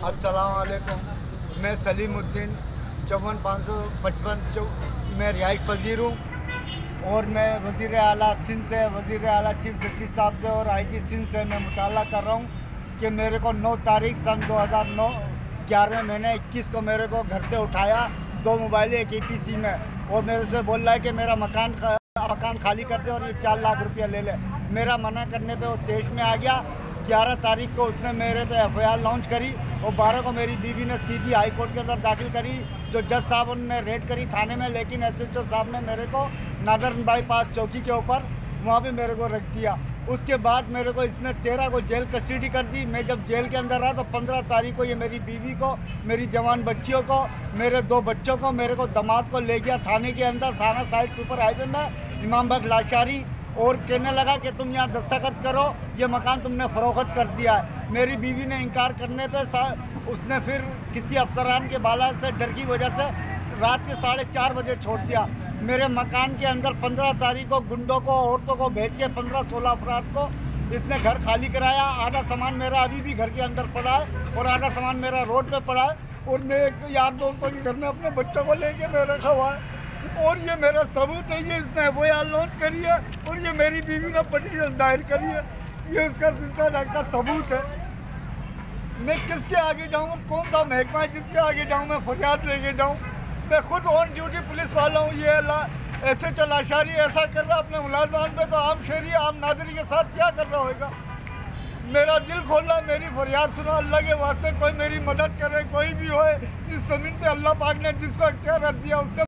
अस्सलाम वालेकुम। मैं सलीमुद्दीन 54,555 में रिहाइश पजीर हूँ और मैं वज़ीर आला सिंध से, वज़ीर आला चीफ जस्टिस साहब से और IG सिंध से मैं मुताला कर रहा हूँ कि मेरे को 9 तारीख सन 2009 11 महीने 21 को मेरे को घर से उठाया, 2 मोबाइल एक APC में, और मेरे से बोल रहा है कि मेरा मकान खाली कर दे और ये 4 लाख रुपया ले ले। मेरा मना करने पे वो तेज में आ गया। 11 तारीख को उसने मेरे पे FIR लॉन्च करी और 12 को मेरी बीवी ने सीधी हाई कोर्ट के अंदर दाखिल करी, जो जज साहब उन्होंने रेड करी थाने में, लेकिन SHO साहब ने मेरे को नादर बाईपास चौकी के ऊपर वहाँ पे मेरे को रख दिया। उसके बाद मेरे को इसने 13 को जेल कस्टडी कर दी। मैं जब जेल के अंदर रहा तो 15 तारीख को ये मेरी बीवी को, मेरी जवान बच्चियों को, मेरे 2 बच्चों को, मेरे को दामाद को ले गया थाने के अंदर, थाना साइड सुपर हाईवे में, इमाम बाग लाशारी, और कहने लगा कि तुम यहाँ दस्तखत करो, ये मकान तुमने फ़रोख्त कर दिया है। मेरी बीवी ने इनकार करने पे उसने फिर किसी अफसरान के बाला से डर की वजह से रात के 4:30 बजे छोड़ दिया। मेरे मकान के अंदर 15 तारीख को गुंडों को, औरतों को भेज के 15-16 अफराद को इसने घर खाली कराया। आधा सामान मेरा अभी भी घर के अंदर पड़ा है और आधा सामान मेरा रोड पे पड़ा है, और मैं एक यार दोस्तों के घर में अपने बच्चों को लेके मैं रखा हुआ है। और ये मेरा सबूत है, ये इसने FIR लॉन्च करी है और ये मेरी बीवी ने पटिशन दायर करी है, ये उसका सिलसिला का सबूत है। मैं किसके आगे जाऊँ, कौन सा महकमा है जिसके आगे जाऊँ मैं फरियाद लेके जाऊँ? मैं खुद ऑन ड्यूटी पुलिस वाला हूँ। ये SHO लाशारी ऐसा कर रहा अपने मुलाजमान पे, तो आम शहरी आम नागरिक के साथ क्या कर रहा होगा? मेरा दिल खोलना, मेरी फरियाद सुनो, अल्लाह के वास्ते कोई मेरी मदद करे, कोई भी हो। इस ज़मीन पे अल्लाह पाक ने जिसको अख्तियार रख दिया उससे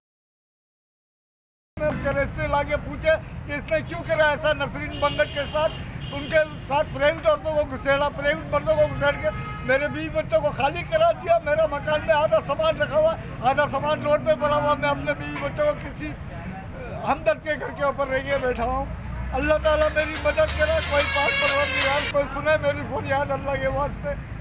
से लाके पूछे कि इसने क्यों करा ऐसा नसरीन बंगट के साथ, उनके साथ प्राइवेट औरतों को घुसेड़ा, प्राइवेट मर्दों को घुसेड़ के मेरे 20 बच्चों को खाली करा दिया। मेरा मकान में आधा सामान रखा हुआ, आधा सामान रोड पे पड़ा हुआ। मैं अपने 20 बच्चों को किसी हमदर्द के घर के ऊपर रह के बैठा हूँ। अल्लाह ताला मेरी मदद करे, कोई पाक परवरदिगार कोई सुने मेरी फरियाद अल्लाह के वास्ते।